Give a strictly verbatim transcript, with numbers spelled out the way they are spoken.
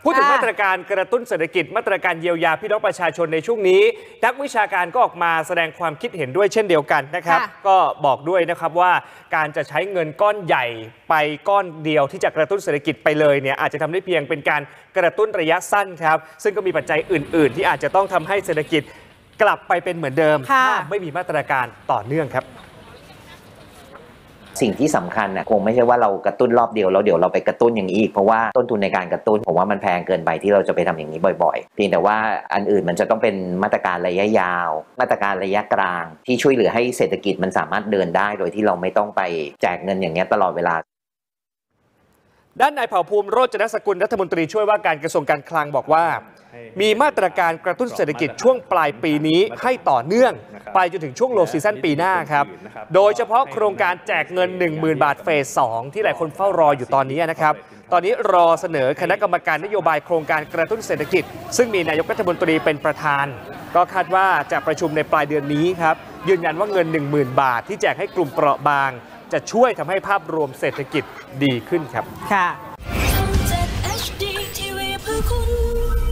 พูดถึงมาตรการกระตุ้นเศรษฐกิจมาตรการเยียวยาพี่น้องประชาชนในช่วงนี้นักวิชาการก็ออกมาแสดงความคิดเห็นด้วยเช่นเดียวกันนะครับก็บอกด้วยนะครับว่าการจะใช้เงินก้อนใหญ่ไปก้อนเดียวที่จะกระตุ้นเศรษฐกิจไปเลยเนี่ยอาจจะทำได้เพียงเป็นการกระตุ้นระยะสั้นครับซึ่งก็มีปัจจัยอื่นๆที่อาจจะต้องทำให้เศรษฐกิจกลับไปเป็นเหมือนเดิมถ้าไม่มีมาตรการต่อเนื่องครับสิ่งที่สำคัญนะคงไม่ใช่ว่าเรากระตุ้นรอบเดียวแล้วเดี๋ยวเราไปกระตุ้นอย่างนี้อีกเพราะว่าต้นทุนในการกระตุ้นผมว่ามันแพงเกินไปที่เราจะไปทำอย่างนี้บ่อยๆเพียงแต่ว่าอันอื่นมันจะต้องเป็นมาตรการระยะยาวมาตรการระยะกลางที่ช่วยเหลือให้เศรษฐกิจมันสามารถเดินได้โดยที่เราไม่ต้องไปแจกเงินอย่างนี้ตลอดเวลาด้านนายเผ่าภูมิโรจนสกุลรัฐมนตรีช่วยว่าการกระทรวงการคลังบอกว่ามีมาตรการกระตุ้นเศรษฐกิจช่วงปลายปีนี้ให้ต่อเนื่องไปจนถึงช่วงโลซีซั่นปีหน้าครับโดยเฉพาะโครงการแจกเงิน หนึ่งหมื่น บาทเฟสสองที่หลายคนเฝ้ารออยู่ตอนนี้นะครับตอนนี้รอเสนอคณะกรรมการนโยบายโครงการกระตุ้นเศรษฐกิจซึ่งมีนายกรัฐมนตรีเป็นประธานก็คาดว่าจะประชุมในปลายเดือนนี้ครับยืนยันว่าเงิน หนึ่งหมื่น บาทที่แจกให้กลุ่มเปราะบางจะช่วยทำให้ภาพรวมเศรษฐกิจดีขึ้นครับค่ะ